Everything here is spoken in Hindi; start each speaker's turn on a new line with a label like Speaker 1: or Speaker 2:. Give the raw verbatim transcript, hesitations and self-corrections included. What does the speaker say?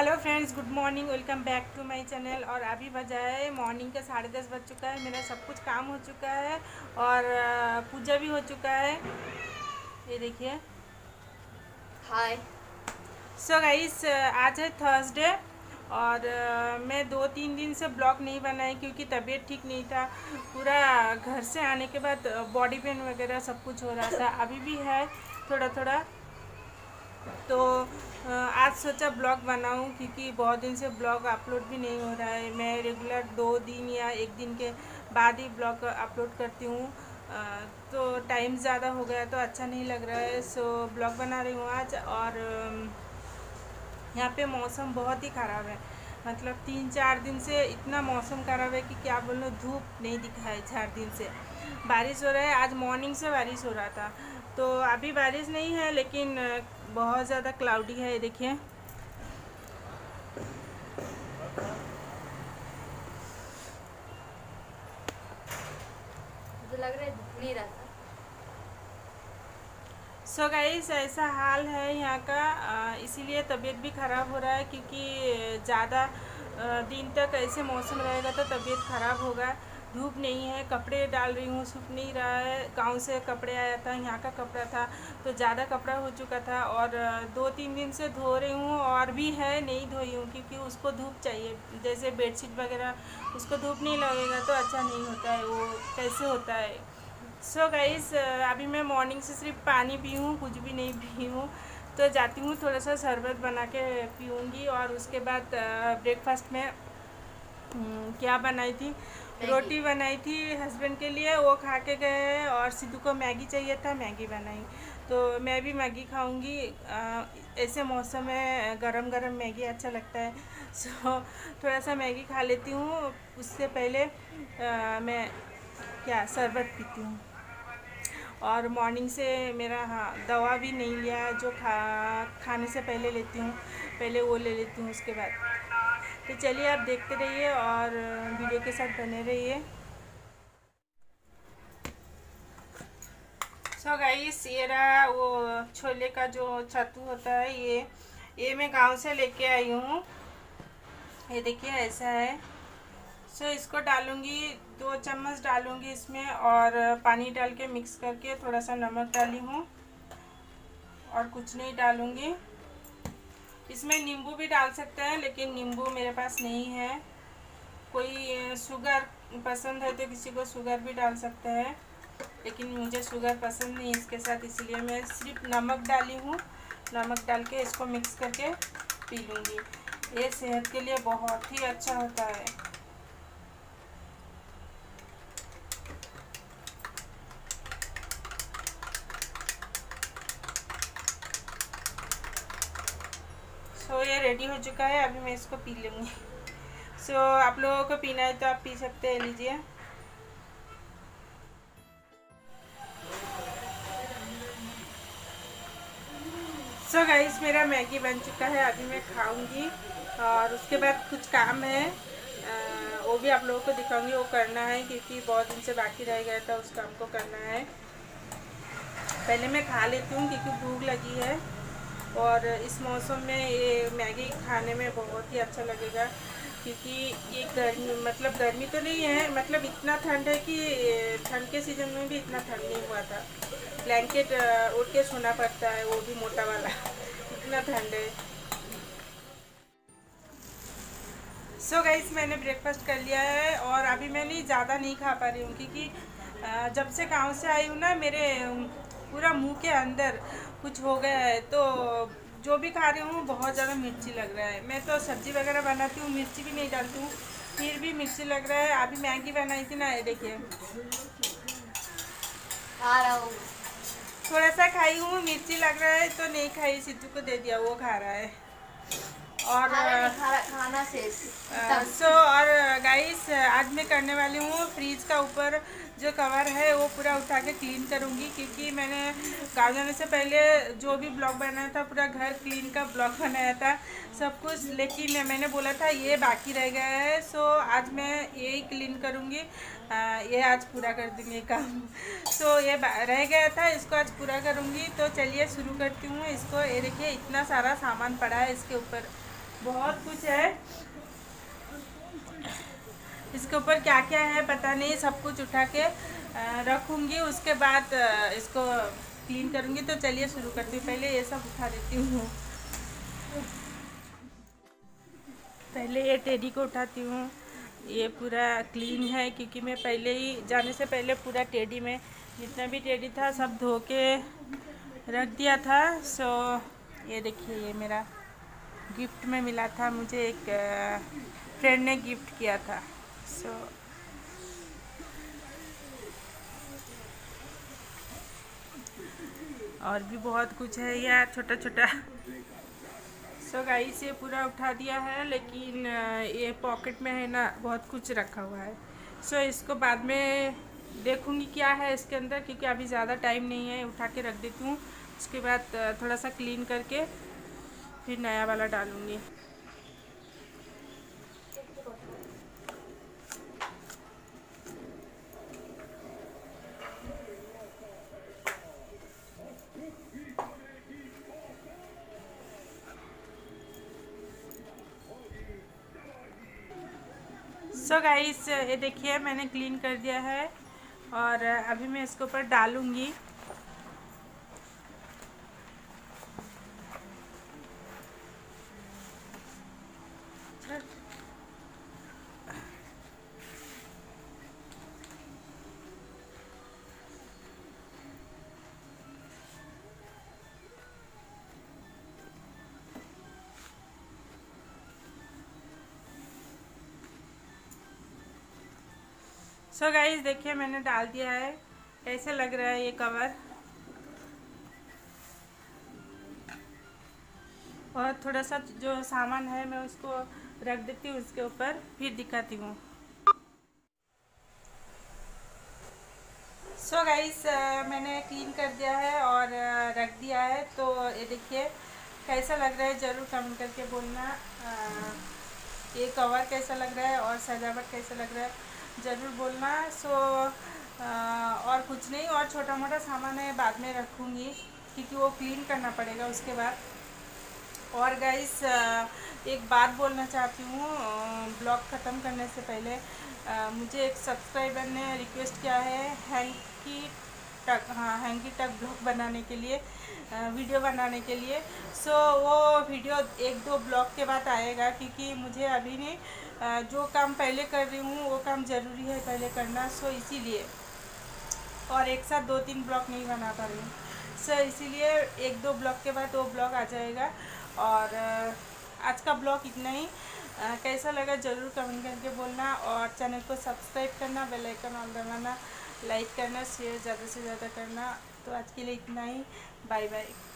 Speaker 1: Hello friends, good morning. Welcome back to my channel. और अभी बजा है मॉर्निंग के साढ़े दस बज चुका है। मेरा सब कुछ काम हो चुका है और पूजा भी हो चुका है। ये देखिए।
Speaker 2: हाय।
Speaker 1: सो गाइस, आज है थर्सडे और मैं दो तीन दिन से ब्लॉग नहीं बनाई क्योंकि तबीयत ठीक नहीं था। पूरा घर से आने के बाद बॉडी पेन वगैरह सब कुछ हो रहा था, अभी भी है थोड़ा थोड़ा। तो आज सोचा ब्लॉग बनाऊं क्योंकि बहुत दिन से ब्लॉग अपलोड भी नहीं हो रहा है। मैं रेगुलर दो दिन या एक दिन के बाद ही ब्लॉग अपलोड करती हूँ, तो टाइम ज़्यादा हो गया तो अच्छा नहीं लग रहा है। सो ब्लॉग बना रही हूँ आज। और यहाँ पे मौसम बहुत ही ख़राब है, मतलब तीन चार दिन से इतना मौसम ख़राब है कि क्या बोलूँ, धूप नहीं दिखा है चार दिन से। बारिश हो रहा है, आज मॉर्निंग से बारिश हो रहा था। तो अभी बारिश नहीं है लेकिन बहुत ज़्यादा क्लाउडी है। ये देखिए।
Speaker 2: मुझे लग रहा है दिख नहीं रहा था।
Speaker 1: सो गाइस, ऐसा हाल है यहाँ का, इसीलिए तबीयत भी ख़राब हो रहा है क्योंकि ज़्यादा दिन तक ऐसे मौसम रहेगा तो तबीयत ख़राब होगा। धूप नहीं है, कपड़े डाल रही हूँ, सूख नहीं रहा है। गांव से कपड़े आया था, यहाँ का कपड़ा था तो ज़्यादा कपड़ा हो चुका था और दो तीन दिन से धो रही हूँ और भी है, नहीं धोई हूँ क्योंकि उसको धूप चाहिए। जैसे बेडशीट वगैरह, उसको धूप नहीं लगेगा तो अच्छा नहीं होता है, वो कैसे होता है। सो so गाइस, अभी मैं मॉर्निंग से सिर्फ पानी पी हूँ, कुछ भी नहीं पी हूँ। तो जाती हूँ, थोड़ा सा शरबत बना के पीऊँगी और उसके बाद ब्रेकफास्ट में क्या बनाई थी, रोटी बनाई थी हस्बैंड के लिए, वो खा के गए। और सिद्धू को मैगी चाहिए था, मैगी बनाई, तो मैं भी मैगी खाऊंगी। ऐसे मौसम में गरम गरम मैगी अच्छा लगता है। सो थोड़ा सा मैगी खा लेती हूँ, उससे पहले आ, मैं क्या शरबत पीती हूँ। और मॉर्निंग से मेरा, हाँ, दवा भी नहीं लिया, जो खा खाने से पहले लेती हूँ, पहले वो ले लेती हूँ उसके बाद। तो चलिए आप देखते रहिए और वीडियो के साथ बने रहिए। सो गाइस, ये रहा वो छोले का जो छत्तू होता है, ये ये मैं गांव से लेके आई हूँ। ये देखिए ऐसा है। सो इसको डालूंगी, दो चम्मच डालूंगी इसमें और पानी डाल के मिक्स करके थोड़ा सा नमक डाली हूँ और कुछ नहीं डालूंगी। इसमें नींबू भी डाल सकते हैं लेकिन नींबू मेरे पास नहीं है। कोई शुगर पसंद है तो किसी को शुगर भी डाल सकते हैं, लेकिन मुझे शुगर पसंद नहीं इसके साथ, इसलिए मैं सिर्फ नमक डाली हूँ। नमक डाल के इसको मिक्स करके पी लूँगी। ये सेहत के लिए बहुत ही अच्छा होता है। सो ये रेडी हो चुका है, अभी मैं इसको पी लूँगी। सो आप लोगों को पीना है तो आप पी सकते हैं, लीजिए। सो so गाइस, मेरा मैगी बन चुका है, अभी मैं खाऊंगी और उसके बाद कुछ काम है, आ, वो भी आप लोगों को दिखाऊंगी। वो करना है क्योंकि बहुत दिन से बाकी रह गया था, उस काम को करना है। पहले मैं खा लेती हूँ क्योंकि भूख लगी है और इस मौसम में ये मैगी खाने में बहुत ही अच्छा लगेगा क्योंकि ये गर्मी, मतलब गर्मी तो नहीं है, मतलब इतना ठंड है कि ठंड के सीज़न में भी इतना ठंड नहीं हुआ था। ब्लैंकेट उड़ के सोना पड़ता है, वो भी मोटा वाला, इतना ठंड है। सो so गाइस, मैंने ब्रेकफास्ट कर लिया है और अभी मैं नहीं ज़्यादा नहीं खा पा रही हूँ क्योंकि जब से गांव से आई हूँ ना, मेरे पूरा मुंह के अंदर कुछ हो गया है, तो जो भी खा रही हूँ बहुत ज़्यादा मिर्ची लग रहा है। मैं तो सब्ज़ी वगैरह बनाती हूँ, मिर्ची भी नहीं डालती हूँ, फिर भी मिर्ची लग रहा है। अभी मैगी बनाई थी ना, ये देखिए,
Speaker 2: खा रहा हूँ,
Speaker 1: थोड़ा सा खाई हूँ, मिर्ची लग रहा है तो नहीं खाई, सिद्धू को दे दिया, वो खा रहा है। और
Speaker 2: खाना खाना शेष।
Speaker 1: सो और गाइस, आज मैं करने वाली हूँ फ्रीज का ऊपर जो कवर है वो पूरा उठा के क्लीन करूँगी क्योंकि मैंने गाँव जाने से पहले जो भी ब्लॉग बनाया था, पूरा घर क्लीन का ब्लॉग बनाया था सब कुछ, लेकिन मैंने बोला था ये बाकी रह गया है। सो आज मैं यही क्लीन करूँगी, ये आज पूरा कर दूँगी काम। सो ये रह गया था, इसको आज पूरा करूँगी। तो चलिए शुरू करती हूँ इसको। ये देखिए, इतना सारा सामान पड़ा है इसके ऊपर, बहुत कुछ है इसके ऊपर, क्या क्या है पता नहीं। सब कुछ उठा के रखूँगी, उसके बाद इसको क्लीन करूँगी। तो चलिए शुरू करती हूँ। पहले ये सब उठा देती हूँ। पहले ये टेडी को उठाती हूँ। ये पूरा क्लीन है क्योंकि मैं पहले ही जाने से पहले पूरा टेडी में जितना भी टेडी था सब धो के रख दिया था। सो ये देखिए, ये मेरा गिफ्ट में मिला था, मुझे एक फ्रेंड ने गिफ्ट किया था। सो और भी बहुत कुछ है यार, छोटा छोटा। सो गाइस ये पूरा उठा दिया है, लेकिन ये पॉकेट में है ना, बहुत कुछ रखा हुआ है। सो इसको बाद में देखूंगी क्या है इसके अंदर, क्योंकि अभी ज़्यादा टाइम नहीं है। उठा के रख देती हूँ, उसके बाद थोड़ा सा क्लीन करके फिर नया वाला डालूँगी। सो गाइस ये देखिए, मैंने क्लीन कर दिया है और अभी मैं इसके ऊपर डालूँगी। सो गाइस देखिए, मैंने डाल दिया है। कैसे लग रहा है ये कवर? और थोड़ा सा जो सामान है मैं उसको रख देती हूँ उसके ऊपर, फिर दिखाती हूँ। सो गाइस मैंने क्लीन कर दिया है और uh, रख दिया है। तो ये देखिए कैसा लग रहा है, ज़रूर कमेंट करके बोलना। uh, ये कवर कैसा लग रहा है और सजावट कैसा लग रहा है, ज़रूर बोलना। सो uh, और कुछ नहीं, और छोटा मोटा सामान है बाद में रखूँगी क्योंकि वो क्लीन करना पड़ेगा उसके बाद। और गाइस एक बात बोलना चाहती हूँ, ब्लॉग ख़त्म करने से पहले आ, मुझे एक सब्सक्राइबर ने रिक्वेस्ट किया है हैंकी टक हाँ हैंकी टक ब्लॉग बनाने के लिए, आ, वीडियो बनाने के लिए। सो वो वीडियो एक दो ब्लॉग के बाद आएगा, क्योंकि मुझे अभी नहीं, आ, जो काम पहले कर रही हूँ वो काम ज़रूरी है पहले करना। सो इसीलिए, और एक साथ दो तीन ब्लॉग नहीं बना पा रही हूँ। सो इसीलिए एक दो ब्लॉग के बाद वो ब्लॉग आ जाएगा। और आज का ब्लॉग इतना ही। कैसा लगा ज़रूर कमेंट करके बोलना, और चैनल को सब्सक्राइब करना, बेल आइकन ऑन दबाना, लाइक करना, शेयर ज़्यादा से ज़्यादा करना। तो आज के लिए इतना ही। Bye bye.